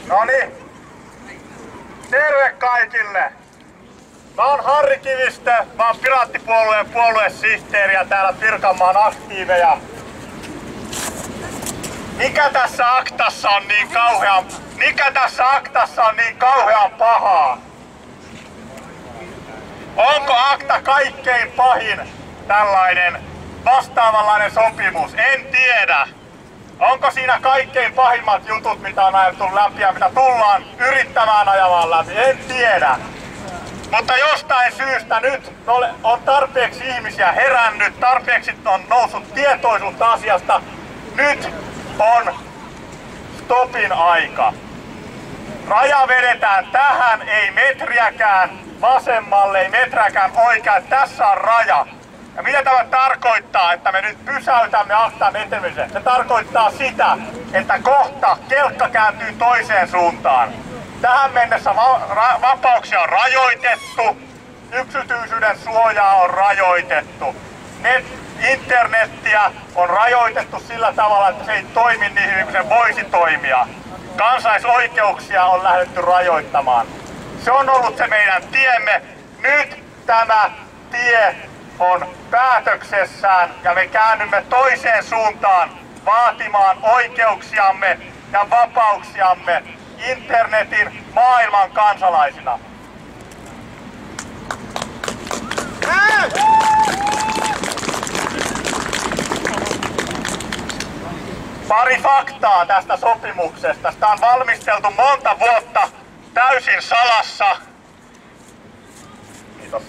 Noniin. Terve kaikille! Mä oon Harri Kivistö, mä oon Piraattipuolueen puoluesihteeri ja täällä Pirkanmaan aktiiveja. Mikä tässä aktassa on niin kauhean pahaa? Onko akta kaikkein pahin tällainen vastaavanlainen sopimus? En tiedä. Onko siinä kaikkein pahimmat jutut, mitä on ajettu läpi ja mitä tullaan yrittämään ajamaan läpi? En tiedä. Mutta jostain syystä nyt on tarpeeksi ihmisiä herännyt, tarpeeksi on noussut tietoisuutta asiasta. Nyt on stopin aika. Raja vedetään tähän, ei metriäkään vasemmalle, ei metriäkään oikealle. Tässä on raja. Ja mitä tämä tarkoittaa, että me nyt pysäytämme aktan etenemisen? Se tarkoittaa sitä, että kohta kelkka kääntyy toiseen suuntaan. Tähän mennessä vapauksia on rajoitettu, yksityisyyden suojaa on rajoitettu, internettiä on rajoitettu sillä tavalla, että se ei toimi niin hyvin kuin se voisi toimia. Kansalaisoikeuksia on lähdetty rajoittamaan. Se on ollut se meidän tiemme. Nyt tämä tie on päätöksessään ja me käännymme toiseen suuntaan vaatimaan oikeuksiamme ja vapauksiamme internetin maailman kansalaisina. Pari faktaa tästä sopimuksesta. Sitä on valmisteltu monta vuotta täysin salassa. Kiitos.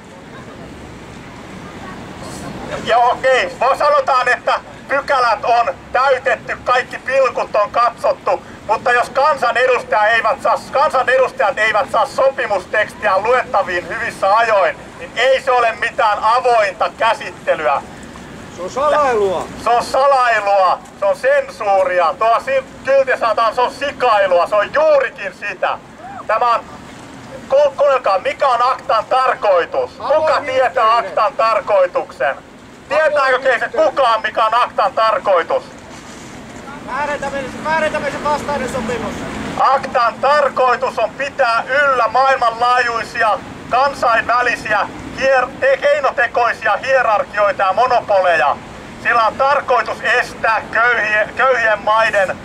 Ja okei, sanotaan, että pykälät on täytetty, kaikki pilkut on katsottu, mutta jos kansanedustajat eivät saa sopimustekstiä luettaviin hyvissä ajoin, niin ei se ole mitään avointa käsittelyä. Se on salailua. Se on salailua, se on sensuuria, tuo kylti sanotaan, se on sikailua, se on juurikin sitä. Tämä on, kuunnelkaa, mikä on aktan tarkoitus? Kuka tietää aktan tarkoituksen? Tietääkö keistä kukaan, mikä on aktan tarkoitus? Väärentämisen vastainen sopimus. Aktan tarkoitus on pitää yllä maailmanlaajuisia, kansainvälisiä, keinotekoisia hierarkioita ja monopoleja. Sillä on tarkoitus estää köyhien maiden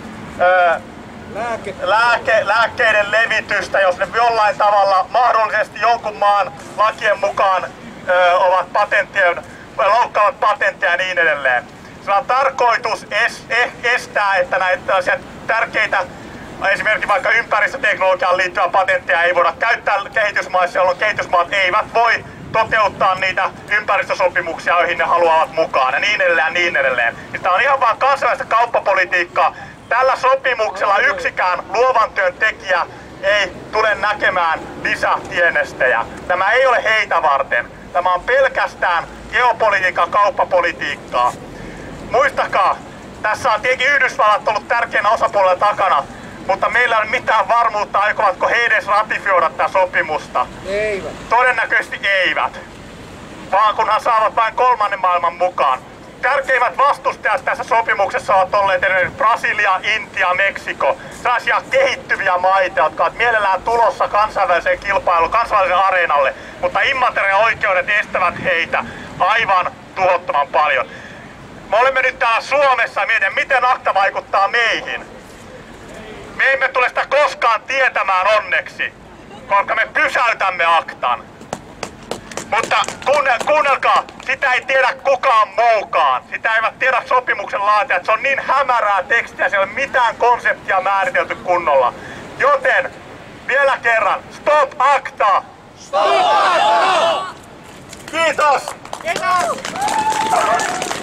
lääkkeiden levitystä, jos ne jollain tavalla mahdollisesti jonkun maan lakien mukaan ovat loukkaavat patentteja ja niin edelleen. Sillä on tarkoitus estää, että näitä tällaisia tärkeitä, esimerkiksi vaikka ympäristöteknologiaan liittyviä patentteja ei voida käyttää kehitysmaissa, jolloin kehitysmaat eivät voi toteuttaa niitä ympäristösopimuksia, joihin ne haluavat mukaan ja niin edelleen ja niin edelleen. Tämä on ihan vaan kansainvälistä kauppapolitiikkaa. Tällä sopimuksella yksikään luovan työn tekijä ei tule näkemään lisätienestejä. Tämä ei ole heitä varten. Tämä on pelkästään geopolitiikan kauppapolitiikkaa. Muistakaa, tässä on tietenkin Yhdysvallat ollut tärkeänä osapuolella takana, mutta meillä ei ole mitään varmuutta, aikovatko he edes ratifioida tätä sopimusta. Eivät. Todennäköisesti eivät, vaan kunhan saavat vain kolmannen maailman mukaan. Tärkeimmät vastustajat tässä sopimuksessa ovat olleet esimerkiksi Brasilia, Intia, Meksiko. Sellaisia kehittyviä maita, jotka ovat mielellään tulossa kansainväliseen kilpailuun, kansainväliselle areenalle, mutta immateriaalioikeudet estävät heitä aivan tuhottoman paljon. Me olemme nyt täällä Suomessa ja mietin, miten akta vaikuttaa meihin. Me emme tule sitä koskaan tietämään onneksi, koska me pysäytämme aktan. Mutta kuunnelkaa, sitä ei tiedä kukaan muukaan. Sitä eivät tiedä sopimuksen laatijat. Se on niin hämärää tekstiä, siellä ei ole mitään konseptia määritelty kunnolla. Joten vielä kerran, stop akta! Stop akta! Kiitos! Kiitos!